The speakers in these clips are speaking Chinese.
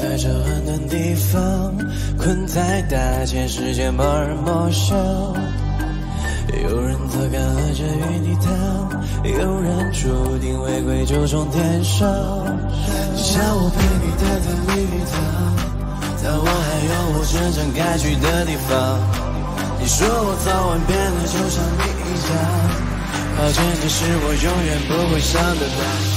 在这很远地方，困在大千世界茫然陌生。有人责怪和这与你谈，有人注定违规就从天上。像我陪你待在蜜蜜糖，但我还有我真正该去的地方。你说我早晚变得就像你一样，抱歉，这是我永远不会想得到。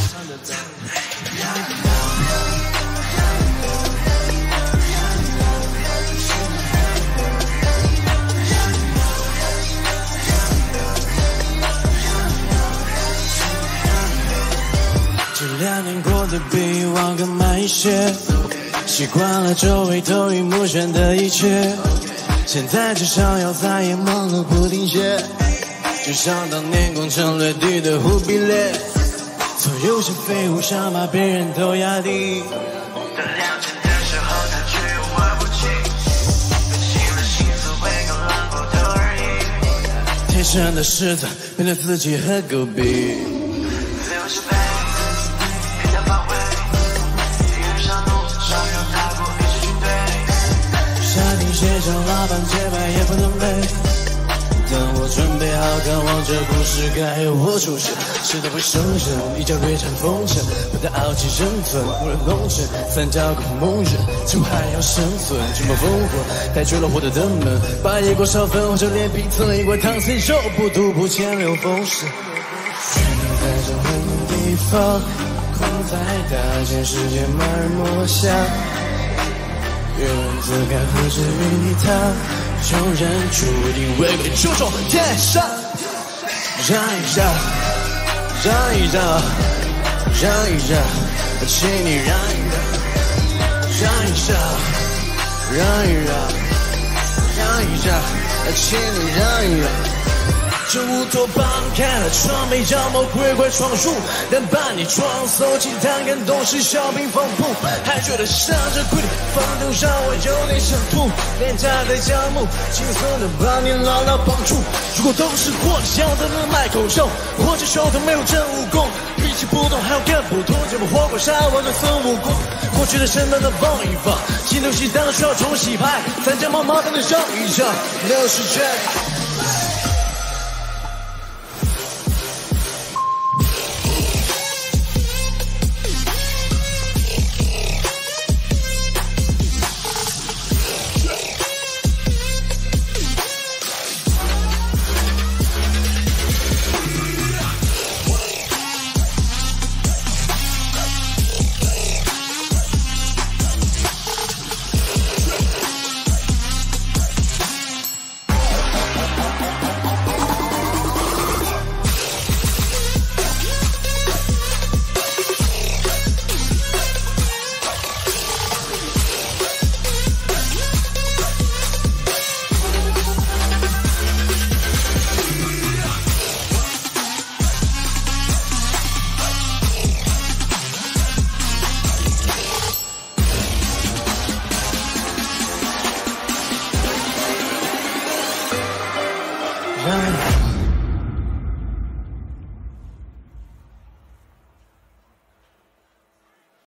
这2年过得比以往更慢一些，习惯了周围都已目眩的一切，现在至少要再也忙碌不停歇，就像当年攻城略地的忽必烈，从有些废物想把别人都压低。 当2千的时候他却又玩不起，分清了心思会更狼狈的而已。 天生的狮子面对自己和狗逼， 流是悲别再发挥，地狱上路上有踏过一支军队， 下定写上老板节拍也不能背。当我准备好看望这故事该由我主持，时代会生成一朝略占风尘，不得傲气生存，无人弄成三角口梦人，就还要生存，聚谋烽火带去了火的灯门，把野果烧粉或者连皮层一块糖丝肉不突破千流风势。却能在这很远地方，困在大千世界茫然莫想，有人责怪何止与你谈，有人注定违规就从天上。让一让，让一让，让一让，请你让一让，让一让，让一让，让一让，请你让一让。这乌托邦开了窗，没让魔鬼快闯入，但把你装搜集弹感动是小兵放步，还觉得上这规律放纵让我有点想吐，廉价的项目轻松的把你牢牢绑住。如果都是活着想的人卖口肉，或者手头没有真武功，比起不动还有更不同，怎么活过杀我的孙悟空？过去的身段都放一放，新东西当需要重洗牌，三脚猫毛当的绕一绕，流逝着。